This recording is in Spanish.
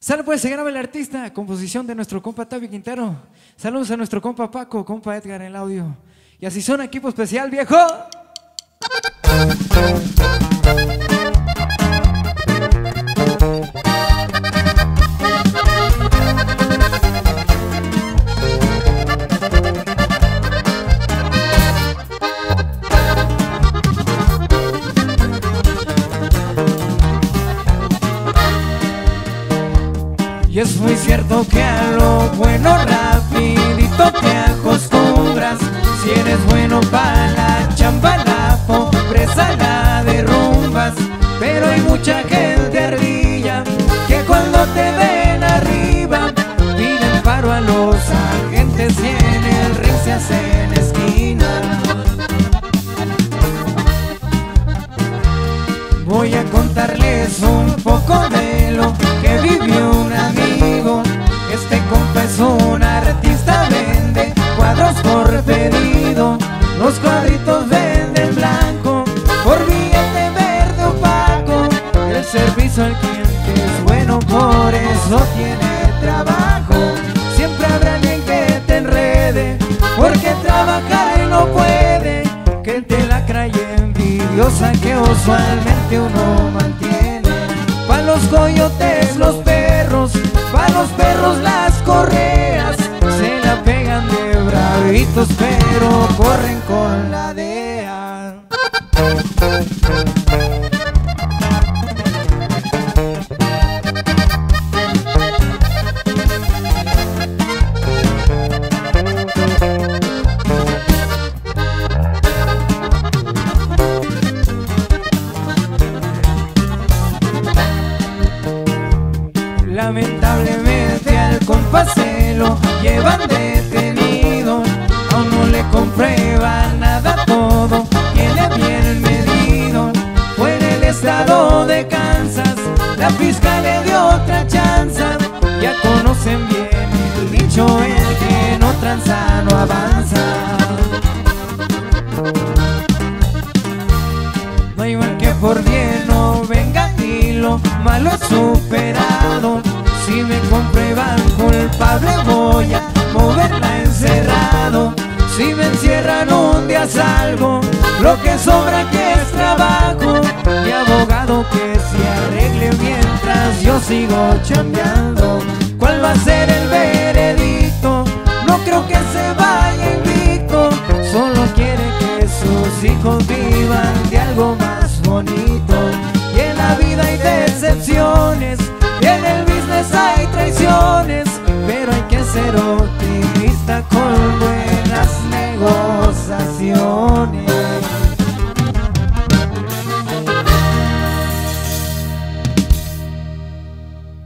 Sale pues, se graba el artista, composición de nuestro compa Tavi Quintero. Saludos a nuestro compa Paco, compa Edgar en el audio. Y así son, equipo especial, viejo. Y es muy cierto que a lo bueno rapidito te acostumbras. Si eres bueno para la chamba, la pobreza la derrumbas. Pero hay mucha gente ardilla que cuando te ven arriba piden paro a los agentes y en el ring se hacen esquina. Voy a contarles un poco de lo que vivió un amigo. Este compa es un artista, vende cuadros por pedido. Los cuadritos venden blanco por billete verde opaco. El servicio al cliente es bueno, por eso tiene trabajo. Siempre habrá alguien que te enrede, porque trabajar él no puede. Que te la cree envidiosa que usualmente uno mantiene. Pa' los coyotes los perros, pa' los perros las correas. Se la pegan de bravitos pero corren con la DEA. Lamentablemente al compa se lo llevan detenido. Aún no le comprueba nada, todo tiene bien medido. Fue en el estado de Kansas, la fiscal le dio otra chance. Ya conocen bien el dicho, el que no tranza no avanza. No hay mal que por bien no venga y lo malo es superado. Si me comprueban culpable voy a moverla encerrado. Si me encierran un día salgo, lo que sobra aquí es trabajo. Y abogado que se arregle mientras yo sigo chambeando. ¿Cuál va a ser el veredicto? No creo que se vaya invicto. Solo quiere que sus hijos vivan de algo más bonito. Y en la vida hay decepciones, y en el business hay traiciones, pero hay que ser optimista con buenas negociaciones.